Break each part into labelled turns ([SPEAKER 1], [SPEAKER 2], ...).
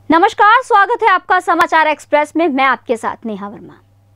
[SPEAKER 1] नमस्कार, स्वागत है आपका समाचार एक्सप्रेस में। मैं आपके साथ नेहा वर्मा।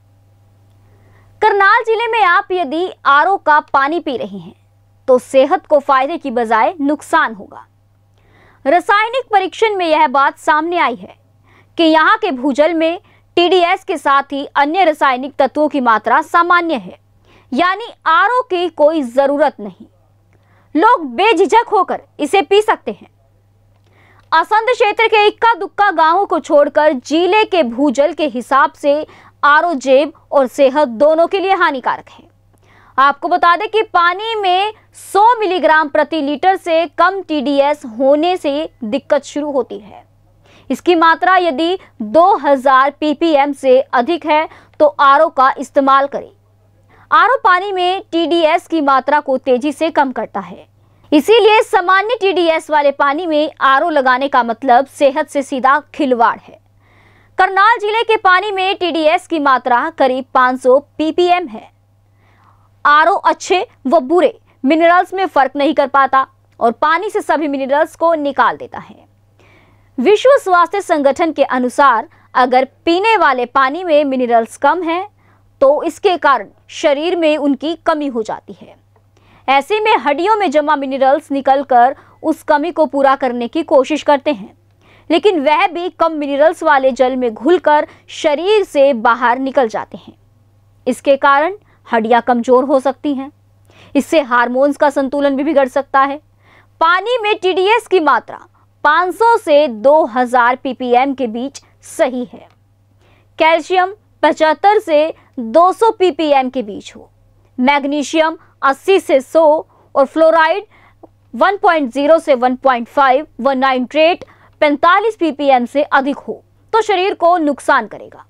[SPEAKER 1] करनाल जिले में आप यदि आरओ का पानी पी रहे हैं तो सेहत को फायदे की बजाय नुकसान होगा। रासायनिक परीक्षण में यह बात सामने आई है कि यहाँ के भूजल में टीडीएस के साथ ही अन्य रासायनिक तत्वों की मात्रा सामान्य है, यानी आरओ की कोई जरूरत नहीं। लोग बेझिझक होकर इसे पी सकते हैं। असंध क्षेत्र के इक्का दुक्का गांवों को छोड़कर जिले के भूजल के हिसाब से आरओ जेब और सेहत दोनों के लिए हानिकारक है। आपको बता दें कि पानी में 100 मिलीग्राम प्रति लीटर से कम टीडीएस होने से दिक्कत शुरू होती है। इसकी मात्रा यदि 2000 पीपीएम से अधिक है तो आरओ का इस्तेमाल करें। आरओ पानी में टीडीएस की मात्रा को तेजी से कम करता है, इसीलिए सामान्य टीडीएस वाले पानी में आरओ लगाने का मतलब सेहत से सीधा खिलवाड़ है। करनाल जिले के पानी में टीडीएस की मात्रा करीब 500 पीपीएम है। आरओ अच्छे व बुरे मिनरल्स में फर्क नहीं कर पाता और पानी से सभी मिनरल्स को निकाल देता है। विश्व स्वास्थ्य संगठन के अनुसार अगर पीने वाले पानी में मिनरल्स कम हैं तो इसके कारण शरीर में उनकी कमी हो जाती है। ऐसे में हड्डियों में जमा मिनरल्स निकलकर उस कमी को पूरा करने की कोशिश करते हैं, लेकिन वह भी कम मिनरल्स वाले जल में घुलकर शरीर से बाहर निकल जाते हैं। इसके कारण हड्डियां कमजोर हो सकती हैं। इससे हार्मोन्स का संतुलन भी बिगड़ सकता है। पानी में टीडीएस की मात्रा 500 से 2000 पीपीएम के बीच सही है। कैल्शियम 75 से 200 पीपीएम के बीच हो, मैग्नीशियम 80 से 100 और फ्लोराइड 1.0 से 1.5 व नाइट्रेट 45 पीपीएम से अधिक हो तो शरीर को नुकसान करेगा।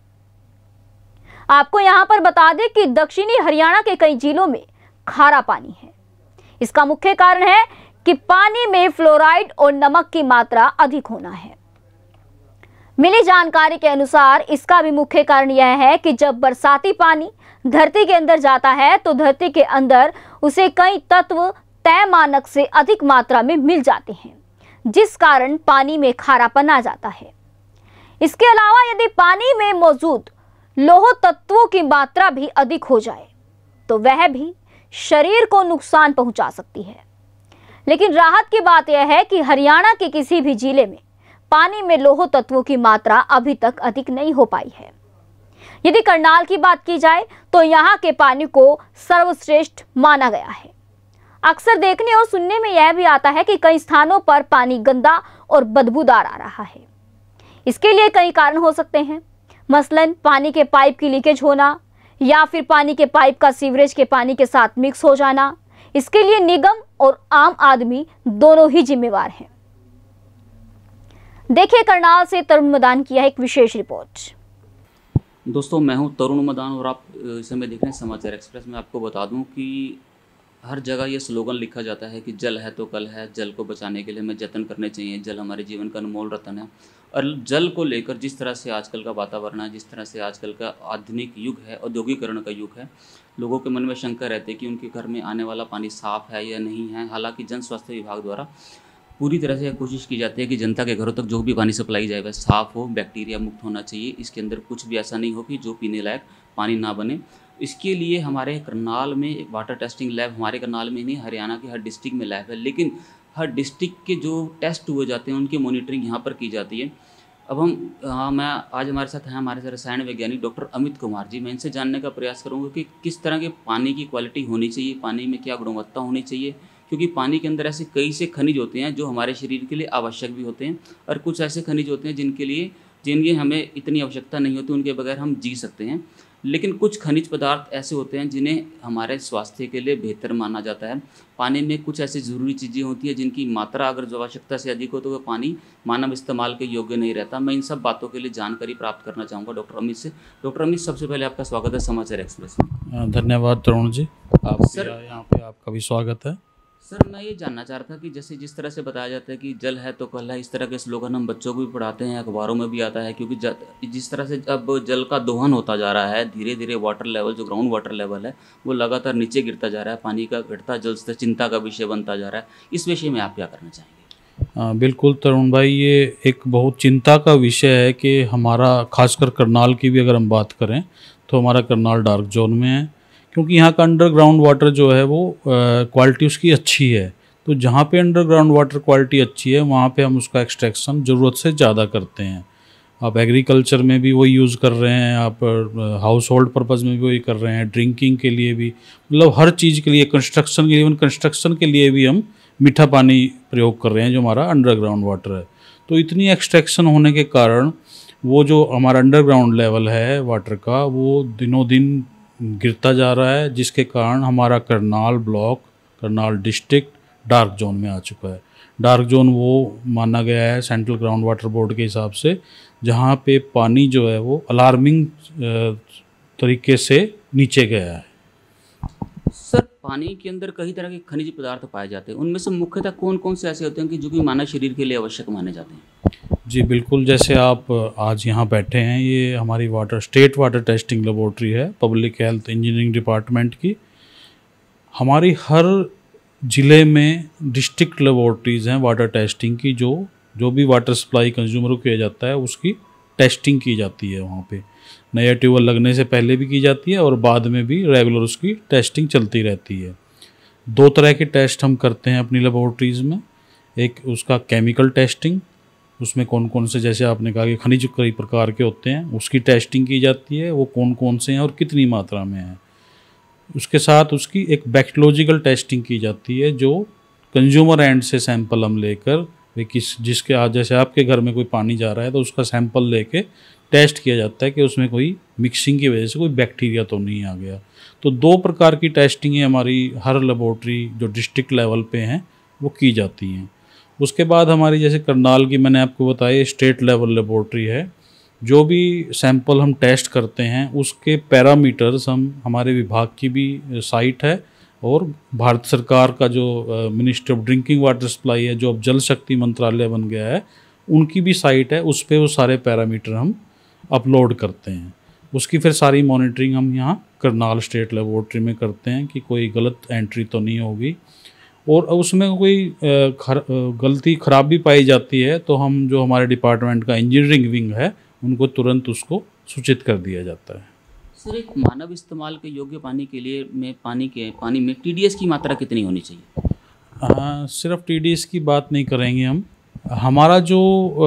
[SPEAKER 1] आपको यहां पर बता दें कि दक्षिणी हरियाणा के कई जिलों में खारा पानी है। इसका मुख्य कारण है कि पानी में फ्लोराइड और नमक की मात्रा अधिक होना है। मिली जानकारी के अनुसार इसका भी मुख्य कारण यह है कि जब बरसाती पानी धरती के अंदर जाता है तो धरती के अंदर उसे कई तत्व तय मानक से अधिक मात्रा में मिल जाते हैं, जिस कारण पानी में खारापन आ जाता है। इसके अलावा यदि पानी में मौजूद लौह तत्वों की मात्रा भी अधिक हो जाए तो वह भी शरीर को नुकसान पहुंचा सकती है। लेकिन राहत की बात यह है कि हरियाणा के किसी भी जिले में पानी में लौह तत्वों की मात्रा अभी तक अधिक नहीं हो पाई है। यदि करनाल की बात की जाए तो यहाँ के पानी को सर्वश्रेष्ठ माना गया है। अक्सर देखने और सुनने में यह भी आता है कि कई स्थानों पर पानी गंदा और बदबूदार आ रहा है। इसके लिए कई कारण हो सकते हैं, मसलन पानी के पाइप की लीकेज होना या फिर पानी के पाइप का सीवरेज के पानी के साथ मिक्स हो जाना। इसके लिए निगम और आम आदमी दोनों ही जिम्मेवार हैं। देखिए करनाल से तरुण मदान की एक विशेष रिपोर्ट।
[SPEAKER 2] दोस्तों, मैं हूं तरुण मदान और आप इस समय देख रहे हैं समाचार एक्सप्रेस में। आपको बता दूं कि हर जगह ये स्लोगन लिखा जाता है कि जल है तो कल है। जल को बचाने के लिए हमें जतन करने चाहिए। जल हमारे जीवन का अनमोल रत्न है। और जल को लेकर जिस तरह से आजकल का वातावरण है, जिस तरह से आजकल का आधुनिक युग है, औद्योगिकरण का युग है, लोगों के मन में शंका रहती है कि उनके घर में आने वाला पानी साफ़ है या नहीं है। हालांकि जन स्वास्थ्य विभाग द्वारा पूरी तरह से कोशिश की जाती है कि जनता के घरों तक जो भी पानी सप्लाई जाए वह साफ़ हो, बैक्टीरिया मुक्त होना चाहिए। इसके अंदर कुछ भी ऐसा नहीं हो कि जो पीने लायक पानी ना बने। इसके लिए हमारे करनाल में एक वाटर टेस्टिंग लैब, हमारे करनाल में नहीं हरियाणा के हर डिस्ट्रिक्ट में लैब है, लेकिन हर डिस्ट्रिक्ट के जो टेस्ट हुए जाते हैं उनकी मॉनिटरिंग यहाँ पर की जाती है। अब मैं आज हमारे साथ हैं हमारे रसायन वैज्ञानिक डॉक्टर अमित कुमार जी। मैं इनसे जानने का प्रयास करूँगा कि किस तरह के पानी की क्वालिटी होनी चाहिए, पानी में क्या गुणवत्ता होनी चाहिए, क्योंकि पानी के अंदर ऐसे कई से खनिज होते हैं जो हमारे शरीर के लिए आवश्यक भी होते हैं और कुछ ऐसे खनिज होते हैं जिनकी हमें इतनी आवश्यकता नहीं होती, उनके बगैर हम जी सकते हैं। लेकिन कुछ खनिज पदार्थ ऐसे होते हैं जिन्हें हमारे स्वास्थ्य के लिए बेहतर माना जाता है। पानी में कुछ ऐसी ज़रूरी चीज़ें होती हैं जिनकी मात्रा अगर जो आवश्यकता से अधिक हो तो वह पानी मानव इस्तेमाल के योग्य नहीं रहता। मैं इन सब बातों के लिए जानकारी प्राप्त करना चाहूँगा डॉक्टर अमित से। डॉक्टर अमित, सबसे पहले आपका स्वागत है समाचार एक्सप्रेस में।
[SPEAKER 3] धन्यवाद तरुण जी, आप
[SPEAKER 2] सर
[SPEAKER 3] यहाँ पे आपका भी स्वागत है।
[SPEAKER 2] सर, मैं ये जानना चाह रहा था कि जैसे जिस तरह से बताया जाता है कि जल है तो कल है, इस तरह के स्लोगन हम बच्चों को भी पढ़ाते हैं, अखबारों में भी आता है, क्योंकि जिस तरह से अब जल का दोहन होता जा रहा है, धीरे धीरे वाटर लेवल, जो ग्राउंड वाटर लेवल है, वो लगातार नीचे गिरता जा रहा है। पानी का घटता जल स्तर चिंता का विषय बनता जा रहा है। इस विषय में आप क्या करना चाहेंगे?
[SPEAKER 3] बिल्कुल तरुण भाई, ये एक बहुत चिंता का विषय है कि हमारा खासकर करनाल की भी अगर हम बात करें तो हमारा करनाल डार्क जोन में है, क्योंकि यहाँ का अंडरग्राउंड वाटर जो है वो क्वालिटी उसकी अच्छी है। तो जहाँ पे अंडरग्राउंड वाटर क्वालिटी अच्छी है वहाँ पे हम उसका एक्सट्रैक्शन ज़रूरत से ज़्यादा करते हैं। आप एग्रीकल्चर में भी वही यूज़ कर रहे हैं, आप हाउस होल्ड पर्पज़ में भी वही कर रहे हैं, ड्रिंकिंग के लिए भी, मतलब हर चीज़ के लिए, कंस्ट्रक्शन के लिए, इवन कंस्ट्रक्शन के लिए भी हम मीठा पानी प्रयोग कर रहे हैं जो हमारा अंडरग्राउंड वाटर है। तो इतनी एक्सट्रैक्शन होने के कारण वो जो हमारा अंडरग्राउंड लेवल है वाटर का वो दिनों दिन गिरता जा रहा है, जिसके कारण हमारा Karnal block, Karnal district dark zone में आ चुका है। डार्क जोन वो माना गया है सेंट्रल ग्राउंड वाटर बोर्ड के हिसाब से जहाँ पे पानी जो है वो अलार्मिंग तरीके से नीचे गया है।
[SPEAKER 2] सर, पानी के अंदर कई तरह के खनिज पदार्थ पाए जाते हैं, उनमें से मुख्यतः कौन कौन से ऐसे होते हैं कि जो कि मानव शरीर के लिए आवश्यक माने जाते हैं?
[SPEAKER 3] जी बिल्कुल, जैसे आप आज यहाँ बैठे हैं, ये हमारी स्टेट वाटर टेस्टिंग लेबोरेटरी है पब्लिक हेल्थ इंजीनियरिंग डिपार्टमेंट की। हमारी हर ज़िले में डिस्ट्रिक्ट लेबोरेटरीज़ हैं वाटर टेस्टिंग की, जो भी वाटर सप्लाई कंज्यूमर को किया जाता है उसकी टेस्टिंग की जाती है। वहाँ पे नया ट्यूबवेल लगने से पहले भी की जाती है और बाद में भी रेगुलर उसकी टेस्टिंग चलती रहती है। 2 तरह के टेस्ट हम करते हैं अपनी लेबोरेटरीज़ में। एक उसका केमिकल टेस्टिंग, उसमें कौन कौन से, जैसे आपने कहा कि खनिज कई प्रकार के होते हैं, उसकी टेस्टिंग की जाती है, वो कौन कौन से हैं और कितनी मात्रा में है। उसके साथ उसकी एक बैक्टीरियोलॉजिकल टेस्टिंग की जाती है, जो कंज्यूमर एंड से सैंपल हम लेकर जिसके आज जैसे आपके घर में कोई पानी जा रहा है तो उसका सैंपल लेके टेस्ट किया जाता है कि उसमें कोई मिक्सिंग की वजह से कोई बैक्टीरिया तो नहीं आ गया। तो 2 प्रकार की टेस्टिंग हमारी हर लेबोरेटरी जो डिस्ट्रिक्ट लेवल पे हैं वो की जाती हैं। उसके बाद हमारी जैसे करनाल की मैंने आपको बताया स्टेट लेवल लेबोरेटरी है। जो भी सैंपल हम टेस्ट करते हैं उसके पैरामीटर्स हमारे विभाग की भी साइट है और भारत सरकार का जो ministry of drinking water supply है, जो अब जल शक्ति मंत्रालय बन गया है, उनकी भी साइट है। उस पर वो सारे पैरामीटर हम अपलोड करते हैं। उसकी फिर सारी मॉनिटरिंग हम यहाँ करनाल स्टेट लेबोरेटरी में करते हैं कि कोई गलत एंट्री तो नहीं होगी, और उसमें कोई गलती खराबी पाई जाती है तो हम जो हमारे डिपार्टमेंट का इंजीनियरिंग विंग है उनको तुरंत उसको सूचित कर दिया जाता है।
[SPEAKER 2] सर, एक मानव इस्तेमाल के योग्य पानी के लिए पानी में टीडीएस की मात्रा कितनी होनी चाहिए?
[SPEAKER 3] सिर्फ टीडीएस की बात नहीं करेंगे हम। हमारा जो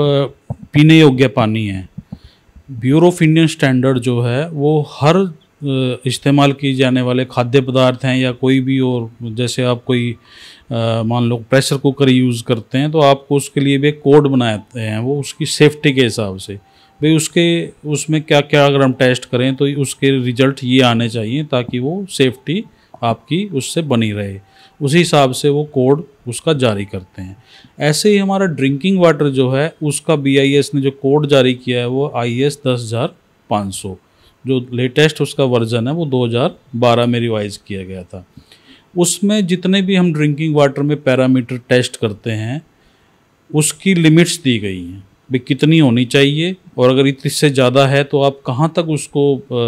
[SPEAKER 3] पीने योग्य पानी है, ब्यूरो ऑफ इंडियन स्टैंडर्ड जो है वो हर इस्तेमाल की जाने वाले खाद्य पदार्थ हैं या कोई भी, और जैसे आप कोई मान लो प्रेशर कुकर यूज़ करते हैं तो आपको उसके लिए भी एक कोड बनाते हैं, वो उसकी सेफ्टी के हिसाब से भाई उसमें क्या क्या अगर हम टेस्ट करें तो उसके रिजल्ट ये आने चाहिए ताकि वो सेफ्टी आपकी उससे बनी रहे। उसी हिसाब से वो कोड उसका जारी करते हैं। ऐसे ही हमारा ड्रिंकिंग वाटर जो है उसका BIS ने जो कोड जारी किया है वो IS 10500, जो लेटेस्ट उसका वर्जन है वो 2012 में रिवाइज़ किया गया था। उसमें जितने भी हम ड्रिंकिंग वाटर में पैरामीटर टेस्ट करते हैं उसकी लिमिट्स दी गई हैं भी कितनी होनी चाहिए, और अगर इससे ज़्यादा है तो आप कहाँ तक उसको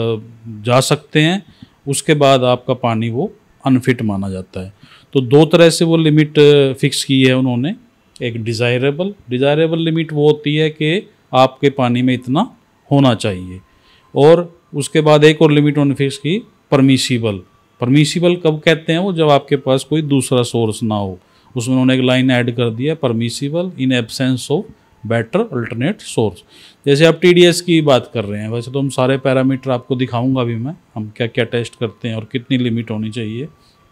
[SPEAKER 3] जा सकते हैं, उसके बाद आपका पानी वो अनफिट माना जाता है। तो 2 तरह से वो लिमिट फिक्स की है उन्होंने। एक डिज़ायरेबल लिमिट वो होती है कि आपके पानी में इतना होना चाहिए, और उसके बाद एक और लिमिट उन्होंने फिक्स की परमिसिबल कब कहते हैं वो, जब आपके पास कोई दूसरा सोर्स ना हो। उसमें उन्होंने एक लाइन ऐड कर दिया, permissible in absence of better alternate source. जैसे आप TDS की बात कर रहे हैं, वैसे तो हम सारे पैरामीटर आपको दिखाऊंगा भी मैं, हम क्या क्या टेस्ट करते हैं और कितनी लिमिट होनी चाहिए।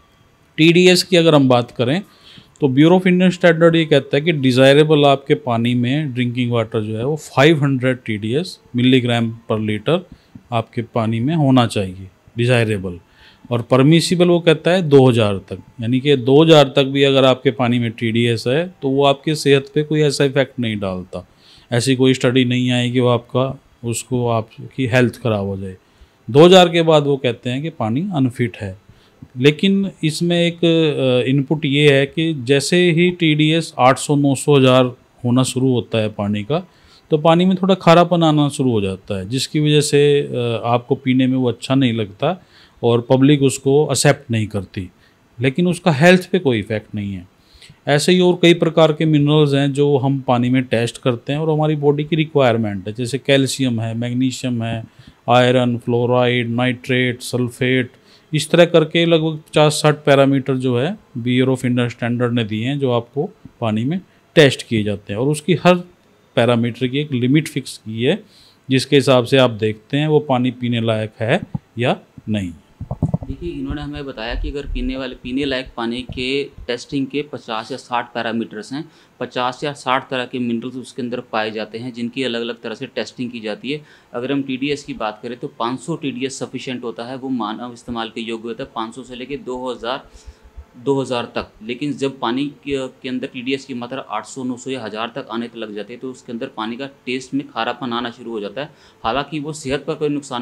[SPEAKER 3] TDS की अगर हम बात करें तो ब्यूरो ऑफ इंडियन स्टैंडर्ड ये कहता है कि डिज़ायरेबल आपके पानी में ड्रिंकिंग वाटर जो है वो 500 TDS मिलीग्राम पर लीटर आपके पानी में होना चाहिए डिज़ायरेबल, और परमिसिबल वो कहता है 2000 तक। यानी कि 2000 तक भी अगर आपके पानी में TDS है तो वो आपकी सेहत पे कोई ऐसा इफेक्ट नहीं डालता। ऐसी कोई स्टडी नहीं आई कि वो आपकी हेल्थ ख़राब हो जाए। 2000 के बाद वो कहते हैं कि पानी अनफिट है। लेकिन इसमें एक इनपुट ये है कि जैसे ही TDS 800, 900, 1000 होना शुरू होता है पानी का, तो पानी में थोड़ा खारापन आना शुरू हो जाता है, जिसकी वजह से आपको पीने में वो अच्छा नहीं लगता और पब्लिक उसको एक्सेप्ट नहीं करती, लेकिन उसका हेल्थ पे कोई इफ़ेक्ट नहीं है। ऐसे ही और कई प्रकार के मिनरल्स हैं जो हम पानी में टेस्ट करते हैं और हमारी बॉडी की रिक्वायरमेंट है, जैसे कैल्शियम है, मैग्नीशियम है, आयरन, फ्लोराइड, नाइट्रेट, सल्फेट, इस तरह करके लगभग 50-60 पैरामीटर जो है ब्यूरो ऑफ इंडियन स्टैंडर्ड ने दिए हैं जो आपको पानी में टेस्ट किए जाते हैं, और उसकी हर पैरामीटर की एक लिमिट फिक्स की है जिसके हिसाब से आप देखते हैं वो पानी पीने लायक है या नहीं।
[SPEAKER 2] देखिए, इन्होंने हमें बताया कि अगर पीने लायक पानी के टेस्टिंग के 50 या 60 पैरामीटर्स हैं, 50 या 60 तरह के मिनरल्स उसके अंदर पाए जाते हैं जिनकी अलग अलग तरह से टेस्टिंग की जाती है। अगर हम TDS की बात करें तो 500 TDS सफिशिएंट होता है, वो मानव इस्तेमाल के योग्य होता है, 500 से लेकर 2000 तक। लेकिन जब पानी के अंदर TDS की मात्रा 800, 900 या 1000 तक आने लग जाती है तो उसके अंदर पानी का टेस्ट में खारापन आना शुरू हो जाता है। हालांकि वो सेहत पर कोई नुकसान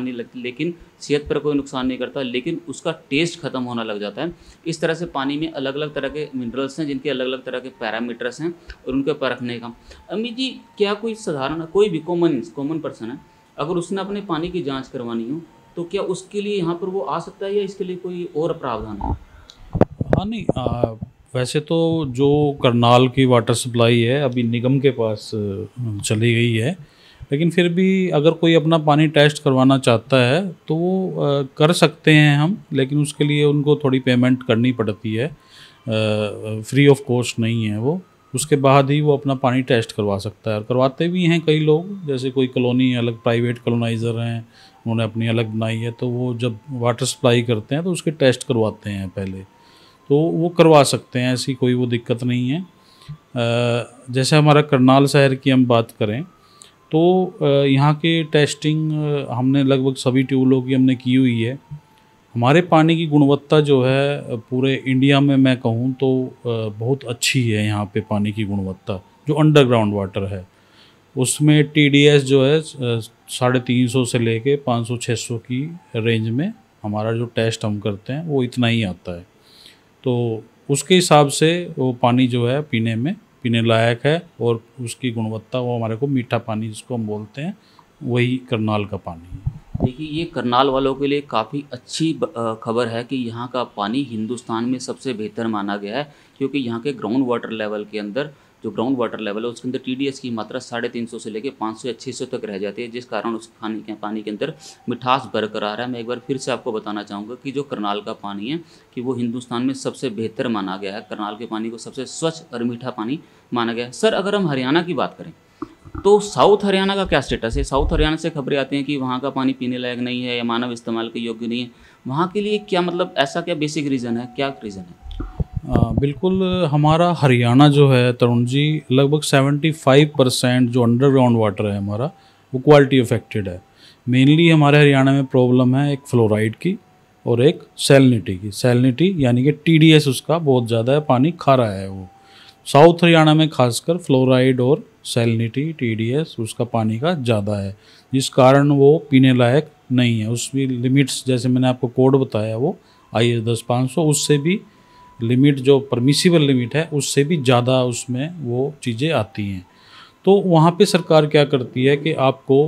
[SPEAKER 2] नहीं करता, लेकिन उसका टेस्ट खत्म होना लग जाता है। इस तरह से पानी में अलग अलग तरह के मिनरल्स हैं जिनके अलग अलग तरह के पैरामीटर्स हैं और उनके परखने का। अमित जी, क्या कोई भी कॉमन पर्सन है, अगर उसने अपने पानी की जाँच करवानी हो तो क्या उसके लिए यहाँ पर वो आ सकता है या इसके लिए कोई और प्रावधान है?
[SPEAKER 3] हाँ नहीं, वैसे तो जो करनाल की वाटर सप्लाई है अभी निगम के पास चली गई है, लेकिन फिर भी अगर कोई अपना पानी टेस्ट करवाना चाहता है तो वो कर सकते हैं हम, लेकिन उसके लिए उनको थोड़ी पेमेंट करनी पड़ती है, फ्री ऑफ कॉस्ट नहीं है वो। उसके बाद ही वो अपना पानी टेस्ट करवा सकता है, और करवाते भी हैं कई लोग, जैसे कोई कॉलोनी अलग प्राइवेट कॉलोनाइज़र हैं, उन्होंने अपनी अलग बनाई है, तो वो जब वाटर सप्लाई करते हैं तो उसके टेस्ट करवाते हैं पहले, तो वो करवा सकते हैं, ऐसी कोई वो दिक्कत नहीं है। जैसे हमारा करनाल शहर की हम बात करें तो यहाँ के टेस्टिंग हमने लगभग सभी ट्यूबवेलों की हमने की हुई है। हमारे पानी की गुणवत्ता जो है पूरे इंडिया में मैं कहूँ तो बहुत अच्छी है। यहाँ पे पानी की गुणवत्ता जो अंडरग्राउंड वाटर है उसमें TDS जो है 350 से लेके 500-600 की रेंज में हमारा जो टेस्ट हम करते हैं वो इतना ही आता है, तो उसके हिसाब से वो पानी जो है पीने लायक है, और उसकी गुणवत्ता वो हमारे को मीठा पानी जिसको हम बोलते हैं वही करनाल का पानी है।
[SPEAKER 2] देखिए, ये करनाल वालों के लिए काफ़ी अच्छी खबर है कि यहाँ का पानी हिंदुस्तान में सबसे बेहतर माना गया है, क्योंकि यहाँ के ग्राउंड वाटर लेवल के अंदर जो ग्राउंड वाटर लेवल है उसके अंदर TDS की मात्रा 350 से लेकर 500 या 600 तक रह जाती है, जिस कारण उस पानी के अंदर मिठास बरकरार है। मैं एक बार फिर से आपको बताना चाहूँगा कि जो करनाल का पानी है कि वो हिंदुस्तान में सबसे बेहतर माना गया है। करनाल के पानी को सबसे स्वच्छ और मीठा पानी माना गया है। सर, अगर हम हरियाणा की बात करें तो साउथ हरियाणा का क्या स्टेटस है? साउथ हरियाणा से खबरें आती हैं कि वहाँ का पानी पीने लायक नहीं है या मानव इस्तेमाल के योग्य नहीं है। वहाँ के लिए क्या मतलब ऐसा क्या बेसिक रीज़न है, क्या रीज़न है?
[SPEAKER 3] बिल्कुल, हमारा हरियाणा जो है तरुण जी, लगभग 75% जो अंडरग्राउंड वाटर है हमारा वो क्वालिटी अफेक्टेड है। मेनली हमारे हरियाणा में प्रॉब्लम है एक फ्लोराइड की और एक सैलिनिटी की। सैलिनिटी यानी कि TDS उसका बहुत ज़्यादा है, पानी खारा है वो। साउथ हरियाणा में खासकर फ्लोराइड और सैलिनिटी TDS उसका पानी का ज़्यादा है, जिस कारण वो पीने लायक नहीं है। उसकी लिमिट्स जैसे मैंने आपको कोड बताया वो IS 10500, उससे भी लिमिट जो परमिसिबल लिमिट है उससे भी ज़्यादा उसमें वो चीज़ें आती हैं। तो वहाँ पे सरकार क्या करती है कि आपको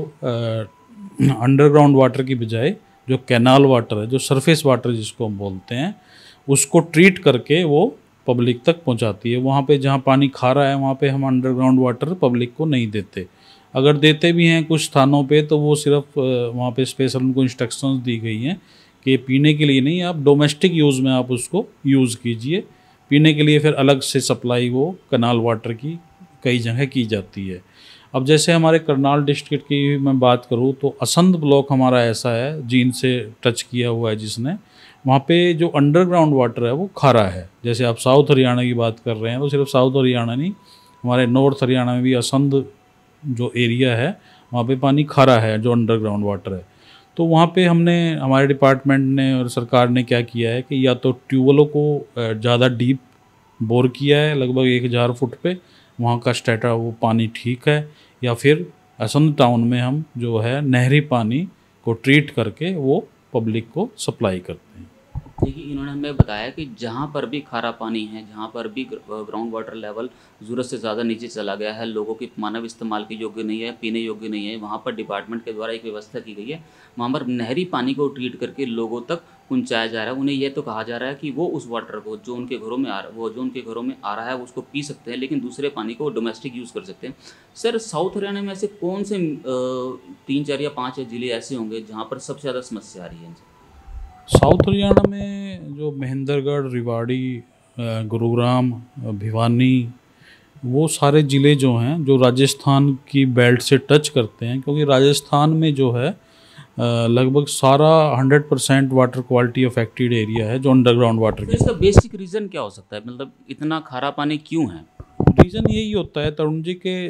[SPEAKER 3] अंडरग्राउंड वाटर की बजाय जो कैनाल वाटर है, जो सरफेस वाटर जिसको हम बोलते हैं, उसको ट्रीट करके वो पब्लिक तक पहुँचाती है। वहाँ पे जहाँ पानी खारा है वहाँ पे हम अंडरग्राउंड वाटर पब्लिक को नहीं देते। अगर देते भी हैं कुछ स्थानों पे तो वो सिर्फ वहाँ पे स्पेशल उनको इंस्ट्रक्शंस दी गई हैं कि पीने के लिए नहीं, आप डोमेस्टिक यूज़ में आप उसको यूज़ कीजिए। पीने के लिए फिर अलग से सप्लाई वो कैनाल वाटर की कई जगह की जाती है। अब जैसे हमारे करनाल डिस्ट्रिक्ट की मैं बात करूँ तो असंध ब्लॉक हमारा ऐसा है जीन से टच किया हुआ है जिसने, वहाँ पे जो अंडरग्राउंड वाटर है वो खारा है। जैसे आप साउथ हरियाणा की बात कर रहे हैं तो सिर्फ साउथ हरियाणा नहीं, हमारे नॉर्थ हरियाणा में भी असंध जो एरिया है वहाँ पे पानी खारा है जो अंडरग्राउंड वाटर है। तो वहाँ पे हमारे डिपार्टमेंट ने और सरकार ने क्या किया है कि या तो ट्यूबवेलों को ज़्यादा डीप बोर किया है लगभग 1000 फुट पे, वहाँ का स्टेटा वो पानी ठीक है, या फिर असंध टाउन में हम जो है नहरी पानी को ट्रीट करके वो पब्लिक को सप्लाई करते हैं।
[SPEAKER 2] देखिए, इन्होंने हमें बताया कि जहाँ पर भी खारा पानी है, जहाँ पर भी ग्राउंड वाटर लेवल ज़रूरत से ज़्यादा नीचे चला गया है, लोगों के मानव इस्तेमाल के योग्य नहीं है, पीने योग्य नहीं है, वहाँ पर डिपार्टमेंट के द्वारा एक व्यवस्था की गई है। वहाँ पर नहरी पानी को ट्रीट करके लोगों तक पहुंचाया जा रहा है, उन्हें यह तो कहा जा रहा है कि वो उस वाटर को जो उनके घरों में आ रहा है वो उसको पी सकते हैं, लेकिन दूसरे पानी को डोमेस्टिक यूज़ कर सकते हैं। सर, साउथ हरियाणा में ऐसे कौन से 3, 4 या 5 जिले ऐसे होंगे जहाँ पर सबसे ज़्यादा समस्या आ रही है?
[SPEAKER 3] साउथ हरियाणा में जो महेंद्रगढ़, रेवाड़ी, गुरुग्राम, भिवानी, वो सारे ज़िले जो हैं जो राजस्थान की बेल्ट से टच करते हैं, क्योंकि राजस्थान में जो है लगभग सारा 100% वाटर क्वालिटी अफेक्टेड एरिया है जो अंडरग्राउंड वाटर
[SPEAKER 2] तो इसका बेसिक रीज़न क्या हो सकता है? मतलब इतना खारा पानी क्यों है?
[SPEAKER 3] रीज़न यही होता है तरुण जी के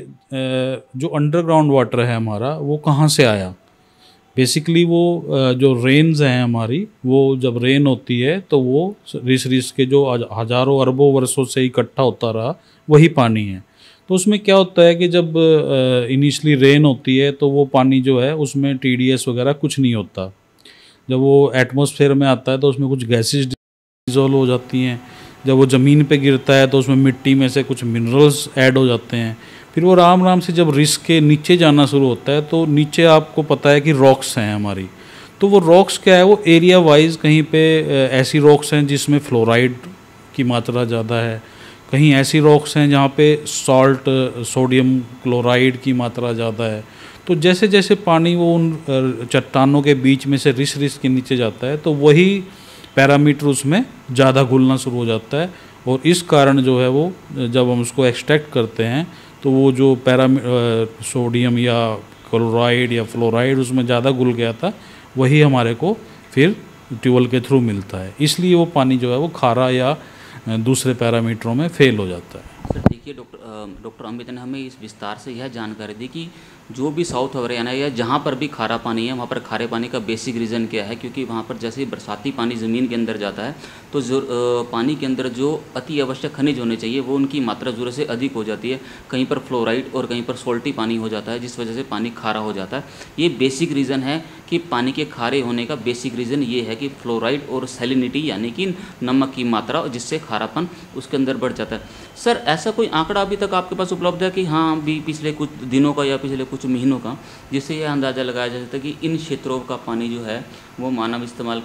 [SPEAKER 3] जो अंडरग्राउंड वाटर है हमारा वो कहाँ से आया। बेसिकली वो जो रेन्स हैं हमारी, वो जब रेन होती है तो वो रिस के जो हज़ारों अरबों वर्षों से इकट्ठा होता रहा वही पानी है। तो उसमें क्या होता है कि जब इनिशियली रेन होती है तो वो पानी जो है उसमें TDS वगैरह कुछ नहीं होता। जब वो एटमॉस्फेयर में आता है तो उसमें कुछ गैसेस डिजोल्व हो जाती हैं। जब वो ज़मीन पे गिरता है तो उसमें मिट्टी में से कुछ मिनरल्स ऐड हो जाते हैं। फिर वो राम राम से जब रिस के नीचे जाना शुरू होता है तो नीचे आपको पता है कि रॉक्स हैं हमारी। तो वो रॉक्स क्या है, वो एरिया वाइज कहीं पे ऐसी रॉक्स हैं जिसमें फ्लोराइड की मात्रा ज़्यादा है, कहीं ऐसी रॉक्स हैं जहाँ पे सॉल्ट सोडियम क्लोराइड की मात्रा ज़्यादा है। तो जैसे जैसे पानी वो उन चट्टानों के बीच में से रिस के नीचे जाता है तो वही पैरामीटर उसमें ज़्यादा घुलना शुरू हो जाता है, और इस कारण जो है वो जब हम उसको एक्सट्रैक्ट करते हैं तो वो जो सोडियम या क्लोराइड या फ्लोराइड उसमें ज़्यादा घुल गया था वही हमारे को फिर ट्यूबवेल के थ्रू मिलता है। इसलिए वो पानी जो है वो खारा या दूसरे पैरामीटरों में फेल हो जाता है।
[SPEAKER 2] सर देखिए, डॉक्टर अमित ने हमें इस विस्तार से यह जानकारी दी कि जो भी साउथ हरियाणा या जहाँ पर भी खारा पानी है वहाँ पर खारे पानी का बेसिक रीज़न क्या है, क्योंकि वहाँ पर जैसे ही बरसाती पानी ज़मीन के अंदर जाता है तो जो पानी के अंदर जो अति आवश्यक खनिज होने चाहिए वो उनकी मात्रा ज़रूरत से अधिक हो जाती है। कहीं पर फ्लोराइड और कहीं पर सोल्टी पानी हो जाता है, जिस वजह से पानी खारा हो जाता है। ये बेसिक रीज़न है कि पानी के खारे होने का बेसिक रीज़न ये है कि फ्लोराइड और सैलिनिटी यानी कि नमक की मात्रा, जिससे खारापन उसके अंदर बढ़ जाता है। सर, ऐसा कोई आंकड़ा अभी तक आपके पास उपलब्ध है कि हाँ अभी पिछले कुछ दिनों का या पिछले कुछ महीनों का, जिससे यह अंदाज़ा लगाया जा सकता है कि इन क्षेत्रों का पानी जो है वो मानव इस्तेमाल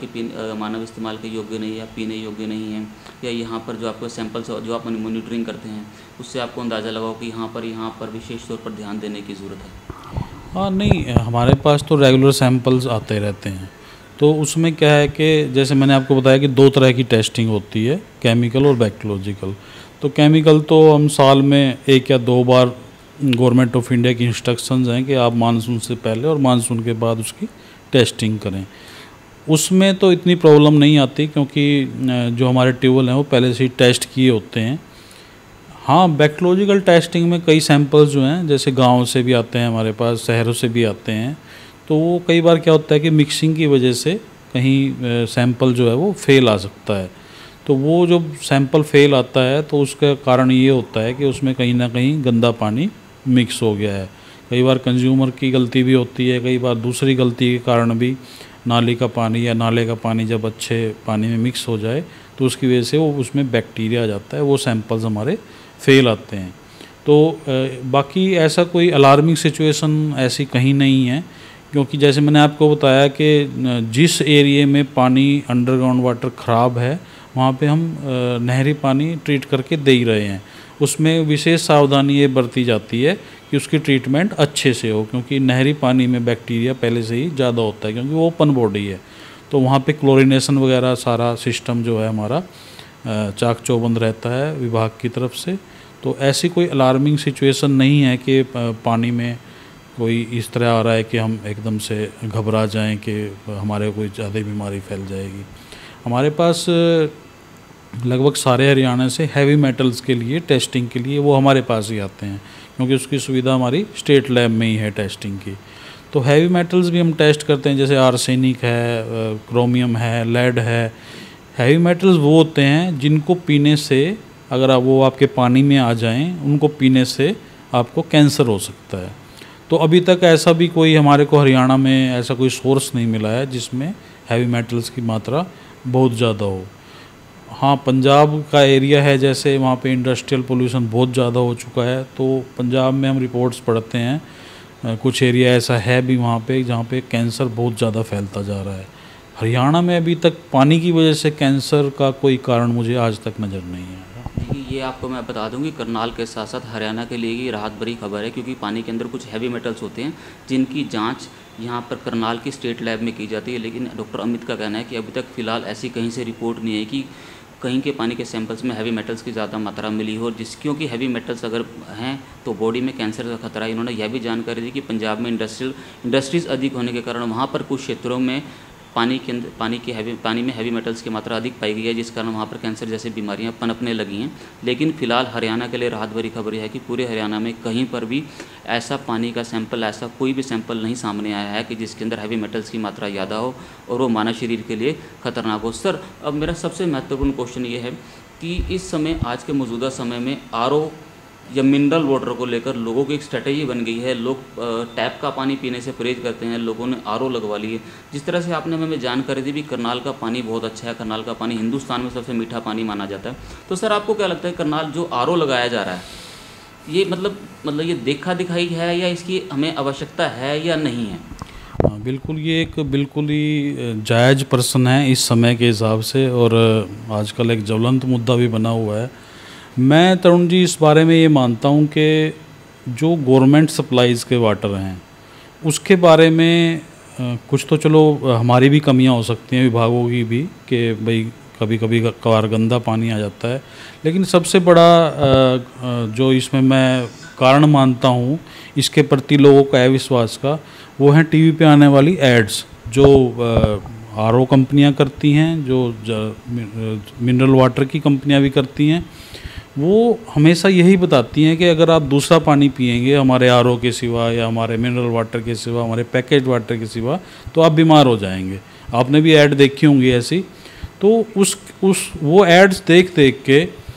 [SPEAKER 2] के योग्य नहीं या पीने योग्य नहीं है, या यहाँ पर जो आपको सैंपल्स जो आप मॉनिटरिंग करते हैं उससे आपको अंदाज़ा लगाओ कि यहाँ पर विशेष तौर पर ध्यान देने की ज़रूरत है?
[SPEAKER 3] हाँ, नहीं, हमारे पास तो रेगुलर सैंपल्स आते रहते हैं। तो उसमें क्या है कि जैसे मैंने आपको बताया कि 2 तरह की टेस्टिंग होती है, केमिकल और बैक्टीरियोलॉजिकल। तो केमिकल तो हम साल में 1 या 2 बार, गवर्नमेंट ऑफ इंडिया की इंस्ट्रक्शंस हैं कि आप मानसून से पहले और मानसून के बाद उसकी टेस्टिंग करें। उसमें तो इतनी प्रॉब्लम नहीं आती क्योंकि जो हमारे ट्यूबवेल हैं वो पहले से ही टेस्ट किए होते हैं। हाँ, बैक्टीरियोलॉजिकल टेस्टिंग में कई सैंपल्स जो हैं जैसे गांव से भी आते हैं, हमारे पास शहरों से भी आते हैं। तो वो कई बार क्या होता है कि मिक्सिंग की वजह से कहीं सैंपल जो है वो फेल आ सकता है। तो वो जो सैंपल फेल आता है तो उसका कारण ये होता है कि उसमें कहीं ना कहीं गंदा पानी मिक्स हो गया है। कई बार कंज्यूमर की गलती भी होती है, कई बार दूसरी गलती के कारण भी नाली का पानी या नाले का पानी जब अच्छे पानी में मिक्स हो जाए तो उसकी वजह से वो उसमें बैक्टीरिया आ जाता है, वो सैंपल्स हमारे फेल आते हैं। तो बाकी ऐसा कोई अलार्मिंग सिचुएशन ऐसी कहीं नहीं है, क्योंकि जैसे मैंने आपको बताया कि जिस एरिया में पानी अंडरग्राउंड वाटर ख़राब है वहाँ पे हम नहरी पानी ट्रीट करके दे ही रहे हैं। उसमें विशेष सावधानी ये बरती जाती है कि उसकी ट्रीटमेंट अच्छे से हो, क्योंकि नहरी पानी में बैक्टीरिया पहले से ही ज़्यादा होता है क्योंकि वो ओपन बॉडी है। तो वहाँ पे क्लोरिनेशन वगैरह सारा सिस्टम जो है हमारा चाक चौबंद रहता है विभाग की तरफ से। तो ऐसी कोई अलार्मिंग सिचुएशन नहीं है कि पानी में कोई इस तरह आ रहा है कि हम एकदम से घबरा जाएं कि हमारे कोई ज़्यादा बीमारी फैल जाएगी। हमारे पास लगभग सारे हरियाणा से हैवी मेटल्स के लिए टेस्टिंग के लिए वो हमारे पास ही आते हैं, क्योंकि उसकी सुविधा हमारी स्टेट लैब में ही है टेस्टिंग की। तो हैवी मेटल्स भी हम टेस्ट करते हैं, जैसे आर्सेनिक है, क्रोमियम है, लेड है। हैवी मेटल्स वो होते हैं जिनको पीने से, अगर वो आपके पानी में आ जाएं, उनको पीने से आपको कैंसर हो सकता है। तो अभी तक ऐसा भी कोई हमारे को हरियाणा में ऐसा कोई सोर्स नहीं मिला है जिसमें हैवी मेटल्स की मात्रा बहुत ज़्यादा हो। हाँ, पंजाब का एरिया है जैसे, वहाँ पे इंडस्ट्रियल पोल्यूशन बहुत ज़्यादा हो चुका है। तो पंजाब में हम रिपोर्ट्स पढ़ते हैं कुछ एरिया ऐसा है भी वहाँ पे जहाँ पे कैंसर बहुत ज़्यादा फैलता जा रहा है। हरियाणा में अभी तक पानी की वजह से कैंसर का कोई कारण मुझे आज तक नज़र नहीं आया।
[SPEAKER 2] देखिए, ये आपको मैं बता दूं कि करनाल के साथ साथ हरियाणा के लिए ये राहत भरी खबर है, क्योंकि पानी के अंदर कुछ हैवी मेटल्स होते हैं जिनकी जांच यहाँ पर करनाल की स्टेट लैब में की जाती है। लेकिन डॉक्टर अमित का कहना है कि अभी तक फ़िलहाल ऐसी कहीं से रिपोर्ट नहीं है कि कहीं के पानी के सैंपल्स में हैवी मेटल्स की ज़्यादा मात्रा मिली हो, क्योंकि हैवी मेटल्स अगर हैं तो बॉडी में कैंसर का खतरा है। इन्होंने यह भी जानकारी दी कि पंजाब में इंडस्ट्रीज़ अधिक होने के कारण वहाँ पर कुछ क्षेत्रों में पानी में हैवी मेटल्स की मात्रा अधिक पाई गई है, जिस कारण वहाँ पर कैंसर जैसी बीमारियाँ पनपने लगी हैं। लेकिन फिलहाल हरियाणा के लिए राहत भरी खबर यह है कि पूरे हरियाणा में कहीं पर भी ऐसा पानी का सैंपल, ऐसा कोई भी सैंपल नहीं सामने आया है कि जिसके अंदर हैवी मेटल्स की मात्रा ज़्यादा हो और वो मानव शरीर के लिए खतरनाक हो। सर, अब मेरा सबसे महत्वपूर्ण क्वेश्चन ये है कि इस समय, आज के मौजूदा समय में आरओ या मिनरल वाटर को लेकर लोगों की एक स्ट्रेटेजी बन गई है। लोग टैप का पानी पीने से परहेज करते हैं, लोगों ने आरओ लगवा ली है। जिस तरह से आपने हमें जानकारी दी भी, करनाल का पानी बहुत अच्छा है, करनाल का पानी हिंदुस्तान में सबसे मीठा पानी माना जाता है। तो सर, आपको क्या लगता है, करनाल जो आरओ लगाया जा रहा है, ये मतलब ये देखा दिखाई है या इसकी हमें आवश्यकता है या नहीं है?
[SPEAKER 3] हाँ, बिल्कुल, ये एक बिल्कुल ही जायज़ प्रश्न है इस समय के हिसाब से, और आजकल एक ज्वलंत मुद्दा भी बना हुआ है। मैं तरुण जी इस बारे में ये मानता हूँ कि जो गवर्नमेंट सप्लाईज़ के वाटर हैं उसके बारे में कुछ तो चलो हमारी भी कमियाँ हो सकती हैं, विभागों की भी, कि भाई कभी कभी कभार गंदा पानी आ जाता है। लेकिन सबसे बड़ा जो इसमें मैं कारण मानता हूँ इसके प्रति लोगों का अविश्वास का, वो है टीवी पे आने वाली एड्स जो आरओ कंपनियां करती हैं, जो मिनरल वाटर की कंपनियां भी करती हैं। वो हमेशा यही बताती हैं कि अगर आप दूसरा पानी पिएंगे हमारे आरओ के सिवा या हमारे मिनरल वाटर के सिवा, हमारे पैकेज वाटर के सिवा, तो आप बीमार हो जाएंगे। आपने भी ऐड देखी होंगी ऐसी। तो वो एड्स देख के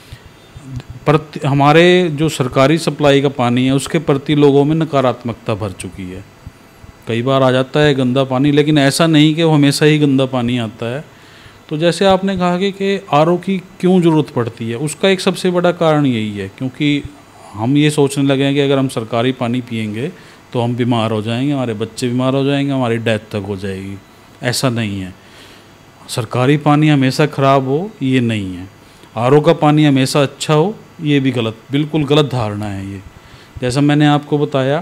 [SPEAKER 3] हमारे जो सरकारी सप्लाई का पानी है उसके प्रति लोगों में नकारात्मकता भर चुकी है। कई बार आ जाता है गंदा पानी, लेकिन ऐसा नहीं कि वो हमेशा ही गंदा पानी आता है। तो जैसे आपने कहा कि आरओ की क्यों ज़रूरत पड़ती है, उसका एक सबसे बड़ा कारण यही है, क्योंकि हम ये सोचने लगे हैं कि अगर हम सरकारी पानी पिएंगे तो हम बीमार हो जाएंगे, हमारे बच्चे बीमार हो जाएंगे, हमारी डेथ तक हो जाएगी। ऐसा नहीं है। सरकारी पानी हमेशा ख़राब हो ये नहीं है, आरओ का पानी हमेशा अच्छा हो ये भी बिल्कुल गलत धारणा है ये। जैसा मैंने आपको बताया,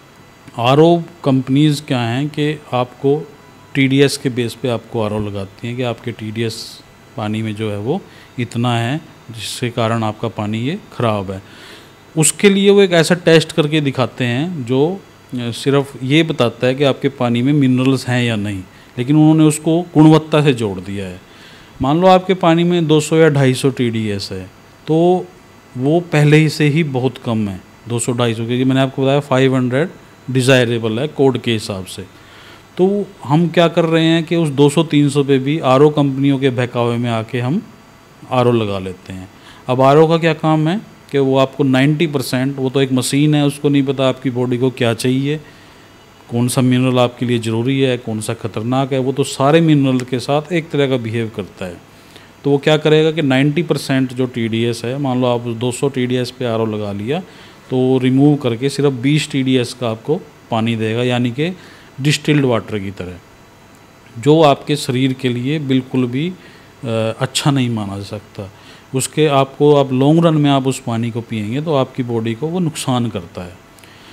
[SPEAKER 3] आरओ कंपनीज़ क्या हैं कि आपको टीडीएस के बेस पे आपको आरओ लगाती हैं कि आपके टीडीएस पानी में जो है वो इतना है, जिसके कारण आपका पानी ये ख़राब है। उसके लिए वो एक ऐसा टेस्ट करके दिखाते हैं जो सिर्फ ये बताता है कि आपके पानी में मिनरल्स हैं या नहीं, लेकिन उन्होंने उसको गुणवत्ता से जोड़ दिया है। मान लो आपके पानी में 200 या 250 टीडीएस है, तो वो पहले ही से ही बहुत कम है, 200-250, क्योंकि मैंने आपको बताया 500 डिज़ायरेबल है कोड के हिसाब से। तो हम क्या कर रहे हैं कि उस 200-300 पे भी आरओ कंपनियों के बहकावे में आके हम आरओ लगा लेते हैं। अब आरओ का क्या काम है कि वो आपको 90%, वो तो एक मशीन है, उसको नहीं पता आपकी बॉडी को क्या चाहिए, कौन सा मिनरल आपके लिए ज़रूरी है, कौन सा ख़तरनाक है। वो तो सारे मिनरल के साथ एक तरह का बिहेव करता है। तो वो क्या करेगा कि 90% जो टीडीएस है, मान लो आप 200 टीडीएस पे आरओ लगा लिया, तो रिमूव करके सिर्फ 20 टीडीएस का आपको पानी देगा, यानी कि डिस्टिल्ड वाटर की तरह, जो आपके शरीर के लिए बिल्कुल भी अच्छा नहीं माना जा सकता। उसके आपको आप लॉन्ग रन में आप उस पानी को पिएंगे तो आपकी बॉडी को वो नुकसान करता है।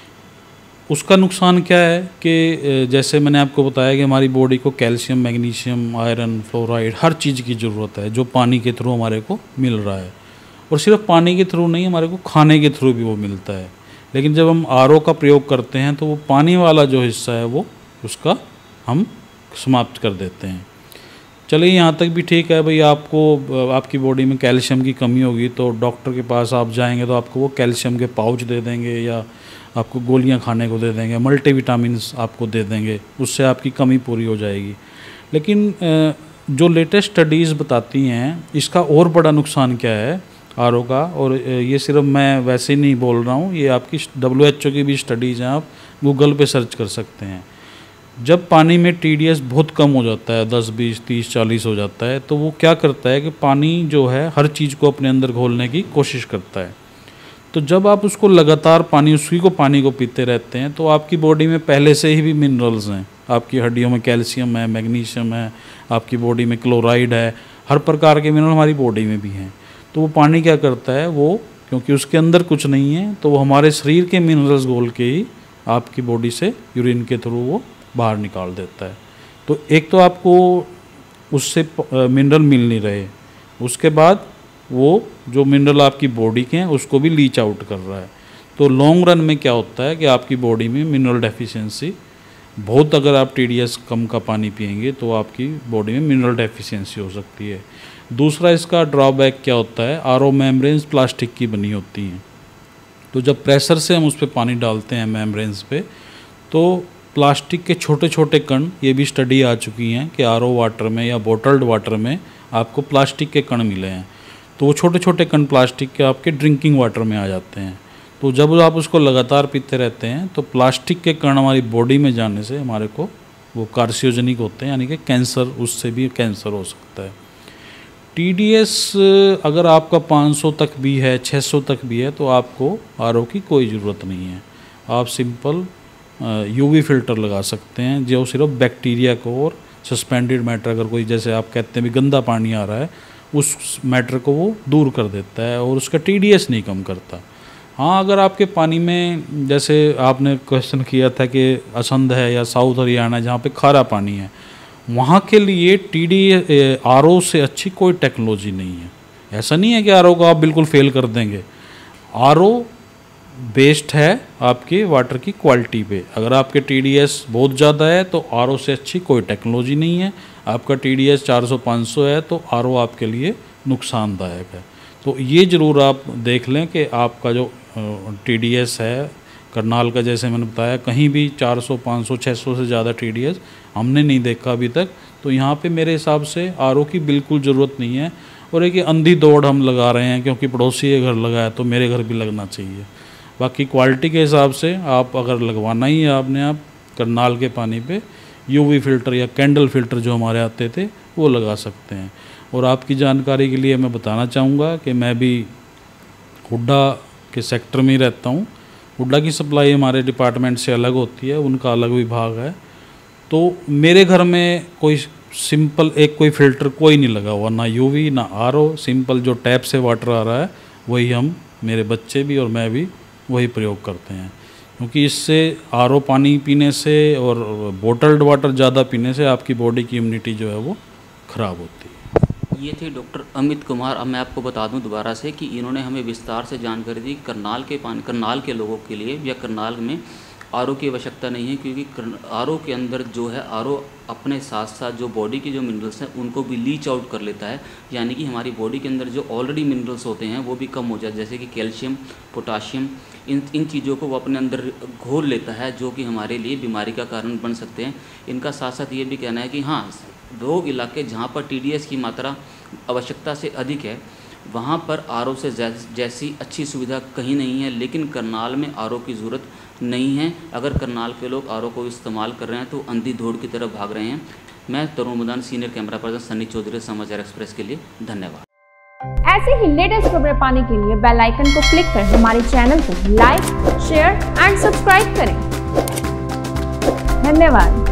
[SPEAKER 3] उसका नुकसान क्या है कि जैसे मैंने आपको बताया कि हमारी बॉडी को कैल्शियम, मैग्नीशियम, आयरन, फ्लोराइड, हर चीज़ की ज़रूरत है जो पानी के थ्रू हमारे को मिल रहा है। और सिर्फ पानी के थ्रू नहीं, हमारे को खाने के थ्रू भी वो मिलता है। लेकिन जब हम आरओ का प्रयोग करते हैं तो वो पानी वाला जो हिस्सा है वो उसका हम समाप्त कर देते हैं। चलिए यहाँ तक भी ठीक है भाई, आपको आपकी बॉडी में कैल्शियम की कमी होगी तो डॉक्टर के पास आप जाएंगे तो आपको वो कैल्शियम के पाउच दे देंगे या आपको गोलियाँ खाने को दे देंगे, मल्टीविटामिन्स आपको दे देंगे, उससे आपकी कमी पूरी हो जाएगी। लेकिन जो लेटेस्ट स्टडीज़ बताती हैं इसका और बड़ा नुकसान क्या है आरओ का, और ये सिर्फ मैं वैसे ही नहीं बोल रहा हूँ, ये आपकी WHO की भी स्टडीज़ हैं, आप गूगल पे सर्च कर सकते हैं। जब पानी में टीडीएस बहुत कम हो जाता है, 10, 20, 30, 40 हो जाता है, तो वो क्या करता है कि पानी जो है हर चीज़ को अपने अंदर घोलने की कोशिश करता है। तो जब आप उसको लगातार पानी को पीते रहते हैं तो आपकी बॉडी में पहले से ही भी मिनरल्स हैं, आपकी हड्डियों में कैल्शियम है, मैग्नीशियम है, आपकी बॉडी में क्लोराइड है, हर प्रकार के मिनरल हमारी बॉडी में भी हैं। तो वो पानी क्या करता है, वो क्योंकि उसके अंदर कुछ नहीं है तो वो हमारे शरीर के मिनरल्स घोल के ही आपकी बॉडी से यूरिन के थ्रू वो बाहर निकाल देता है। तो एक तो आपको उससे मिनरल मिल नहीं रहे, उसके बाद वो जो मिनरल आपकी बॉडी के हैं उसको भी लीच आउट कर रहा है। तो लॉन्ग रन में क्या होता है कि आपकी बॉडी में मिनरल डेफिशिएंसी बहुत, अगर आप TDS कम का पानी पिएंगे तो आपकी बॉडी में मिनरल डेफिशिएंसी हो सकती है। दूसरा इसका ड्रॉबैक क्या होता है, RO मेम्ब्रेन्स प्लास्टिक की बनी होती हैं, तो जब प्रेशर से हम उस पर पानी डालते हैं मेम्ब्रेन्स पे तो प्लास्टिक के छोटे छोटे कण, ये भी स्टडी आ चुकी हैं कि RO वाटर में या बोटल्ड वाटर में आपको प्लास्टिक के कण मिले हैं। तो वो छोटे छोटे कण प्लास्टिक के आपके ड्रिंकिंग वाटर में आ जाते हैं। तो जब आप उसको लगातार पीते रहते हैं तो प्लास्टिक के कण हमारी बॉडी में जाने से हमारे को वो कार्सियोजेनिक होते हैं, यानी कि कैंसर, उससे भी कैंसर हो सकता है। TDS अगर आपका 500 तक भी है, 600 तक भी है तो आपको RO की कोई ज़रूरत नहीं है। आप सिंपल UV फ़िल्टर लगा सकते हैं जो सिर्फ बैक्टीरिया को और सस्पेंडेड मैटर, अगर कोई जैसे आप कहते हैं भी गंदा पानी आ रहा है, उस मैटर को वो दूर कर देता है और उसका TDS नहीं कम करता। हाँ, अगर आपके पानी में, जैसे आपने क्वेश्चन किया था कि असंध है या साउथ हरियाणा जहाँ पे खारा पानी है, वहाँ के लिए RO से अच्छी कोई टेक्नोलॉजी नहीं है। ऐसा नहीं है कि RO को आप बिल्कुल फेल कर देंगे। RO बेस्ड है आपके वाटर की क्वालिटी पे। अगर आपके TDS बहुत ज़्यादा है तो RO से अच्छी कोई टेक्नोलॉजी नहीं है। आपका TDS 400-500 है तो RO आपके लिए नुकसानदायक है। तो ये ज़रूर आप देख लें कि आपका जो TDS है, करनाल का जैसे मैंने बताया, कहीं भी 400, 500, 600 से ज़्यादा TDS हमने नहीं देखा अभी तक। तो यहाँ पे मेरे हिसाब से RO की बिल्कुल ज़रूरत नहीं है। और एक अंधी दौड़ हम लगा रहे हैं क्योंकि पड़ोसी के घर लगा है तो मेरे घर भी लगना चाहिए। बाकी क्वालिटी के हिसाब से आप अगर लगवाना ही है आपने, आप करनाल के पानी पे UV फ़िल्टर या कैंडल फ़िल्टर जो हमारे आते थे वो लगा सकते हैं। और आपकी जानकारी के लिए मैं बताना चाहूँगा कि मैं भी हुड्डा के सेक्टर में ही रहता हूँ। हुड्डा की सप्लाई हमारे डिपार्टमेंट से अलग होती है, उनका अलग विभाग है। तो मेरे घर में कोई सिंपल एक कोई फ़िल्टर कोई नहीं लगा हुआ, ना UV ना RO। सिंपल जो टैप से वाटर आ रहा है वही हम, मेरे बच्चे भी और मैं भी वही प्रयोग करते हैं। क्योंकि इससे RO पानी पीने से और बोटल्ड वाटर ज़्यादा पीने से आपकी बॉडी की इम्यूनिटी जो है वो ख़राब होती है।
[SPEAKER 2] ये थे डॉक्टर अमित कुमार। अब मैं आपको बता दूं दोबारा से कि इन्होंने हमें विस्तार से जानकारी दी करनाल के लोगों के लिए, या करनाल में RO की आवश्यकता नहीं है, क्योंकि RO के अंदर जो है, RO अपने साथ साथ जो बॉडी के जो मिनरल्स हैं उनको भी लीच आउट कर लेता है। यानी कि हमारी बॉडी के अंदर जो ऑलरेडी मिनरल्स होते हैं वो भी कम हो जाए, जैसे कि कैल्शियम, पोटाशियम, इन चीज़ों को वो अपने अंदर घोल लेता है, जो कि हमारे लिए बीमारी का कारण बन सकते हैं। इनका साथ साथ ये भी कहना है कि हाँ, वो इलाके जहाँ पर TDS की मात्रा आवश्यकता से अधिक है वहाँ पर RO से जैसी अच्छी सुविधा कहीं नहीं है। लेकिन करनाल में RO की ज़रूरत नहीं है। अगर करनाल के लोग RO को इस्तेमाल कर रहे हैं तो अंधी दौड़ की तरफ भाग रहे हैं। मैं Tarun Madan, senior camera person, Sunny Chaudhary, Samachar Express के लिए धन्यवाद।
[SPEAKER 4] ऐसे ही लेटेस्ट खबरें पाने के लिए बेल आइकन को क्लिक कर हमारे चैनल को लाइक, शेयर एंड सब्सक्राइब करें। धन्यवाद।